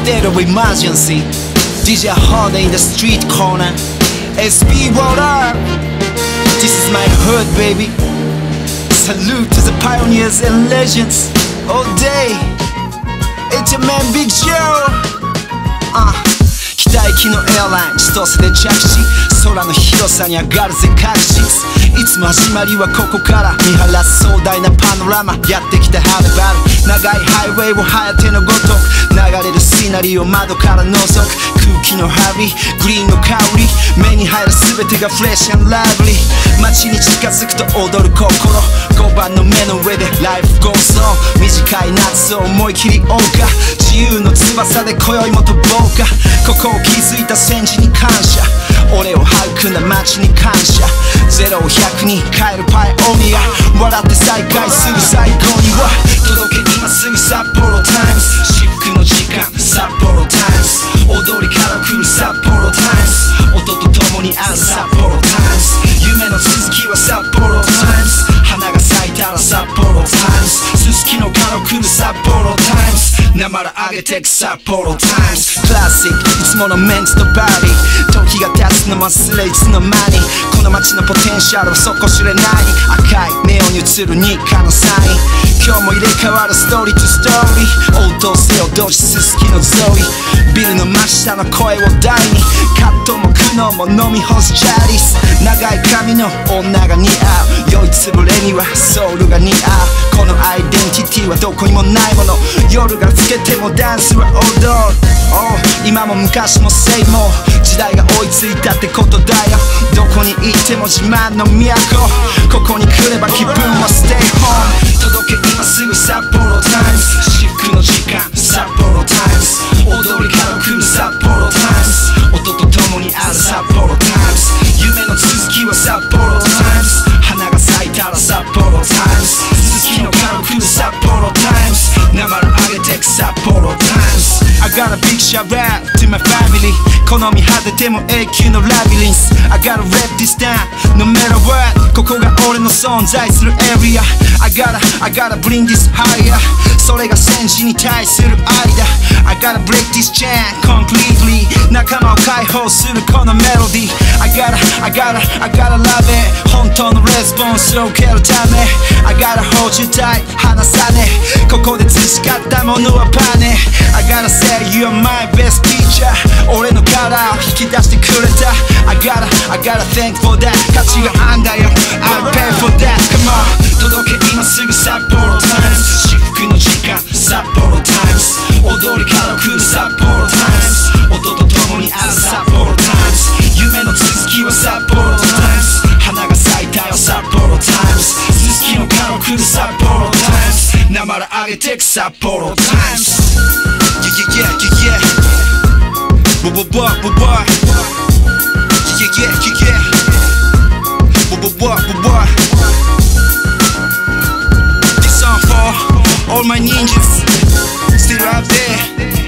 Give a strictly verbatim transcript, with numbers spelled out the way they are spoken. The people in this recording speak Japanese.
state of emergency. D J Holiday in the street corner. S B what up? This is my hood, baby. Salute to the pioneers and legends. All day. It's your man Big Joe. Uh. 機体機のエアライン千歳で着地、空の広さに上がるぜ確実。いつも始まりはここから見晴らす壮大なパノラマ。やってきたはるばる長いハイウェイをはやてのごとく流れるシナリオを窓から覗く。空気のハリグリーンの香り、目に入る全てがフレッシュ&ラブリー。街に近づくと踊る心、ごばんの目の上でライフゴーソン。短い夏を思い切り謳歌、自由の翼で今宵も飛ぼうか。ここを築いた戦士に感謝、俺を育んだ街に感謝。ゼロをひゃくに変えるパイオニア、笑って再会する最高には届け今すぐ札幌タイムズ。至福の時間札幌タイムズ、踊りから来る札幌タイムズ、音と共にある札幌タイムズ。夢の続きは札幌タイムズ、花が咲いたら札幌タイムズ。すすきのから来る札幌タイムズ、なまら上げてく札幌タイムズ。クラシックいつものメンツとバディ、時が経つの忘れいつの間にこの街のポテンシャルは底知れない。赤いネオンに映る日課のサイン、今日も入れ替わるストーリーとストーリー。応答せよ同志すすきのゾイ、ビルの真下の声を大に、葛藤も苦悩も飲み干すチャリス。長い髪の女が似合う、酔いつぶれにはソウルが似合う。このアイデンティティはどこにもないもの、夜が更けてもダンスは踊る。oh, 今も昔もセイも時代が追いついたってことだよ。どこに行っても自慢の都、ここに来れば気分はステイホーム。届け今すぐ札幌タイムズ、至福の時間札幌タイムズ、踊りから来る札幌タイムズ、音と共にある札幌タイムズ。夢の続きは札幌タイムズ、花が咲いたら札幌タイムズ。すすきのから来る札幌タイムズ、なまら上げてく札幌タイムズ。I got a big shout out to my family、 好み果てても永久のラビリンス。 I gotta rap this down no matter what、 ここが俺の存在するエリア。 I gotta, I gotta bring this higher、 それが戦士に対する愛だ。 I gotta break this chain completely、 仲間を解放するこのメロディー。 I gotta, I gotta, I gotta love it、 本当のレスポンスを受けるため I gotta hold you tight、 離さねえ、ここで培ったものはパネ。 I gotta say you're my best teacher、 俺の殻を引き出してくれた。 I gotta, I gotta thank for that、 価値があんだよ I'll pay for that、 Come on 届け今すぐ札幌タイムズ、至福の時間札幌タイムズ、踊りから来る札幌タイムズ、音と共にある札幌タイムズ。夢の続きは札幌タイムズ、花が咲いたよ札幌タイムズ。すすきのから来る札幌タイムズ、なまら上げてく札幌タイムズ。Yeah, yeah, yeah, yeah. Boy, boy, boy, boy, boy. Yeah, yeah, yeah, yeah. Boy, boy, boy, boy, boy. This song for all my ninjas still out there.